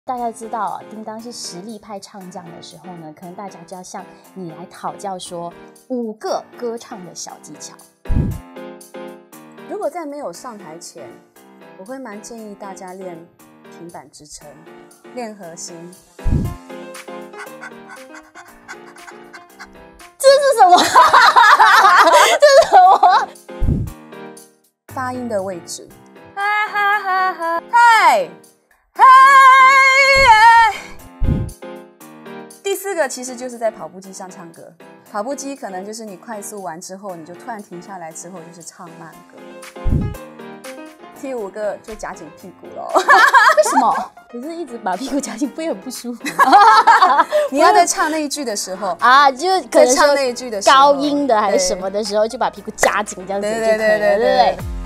大家知道啊，叮当是实力派唱将的时候呢，可能大家就要向你来讨教说5个歌唱的小技巧。 如果在没有上台前，我会蛮建议大家练平板支撑，练核心。 这是什么？这是什么？ 发音的位置。哈哈哈哈！嗨！嗨！第4个其实就是在跑步机上唱歌。跑步机可能就是你快速完之后，你就突然停下来之后就是唱慢歌。第5个就夹紧屁股咯。 为什么？可是一直把屁股夹紧，不会很不舒服吗？ 你要在唱那一句的时候啊，就可能唱那一句的时候高音的还是什么的时候，就把屁股夹紧，这样子就可以了，对不对？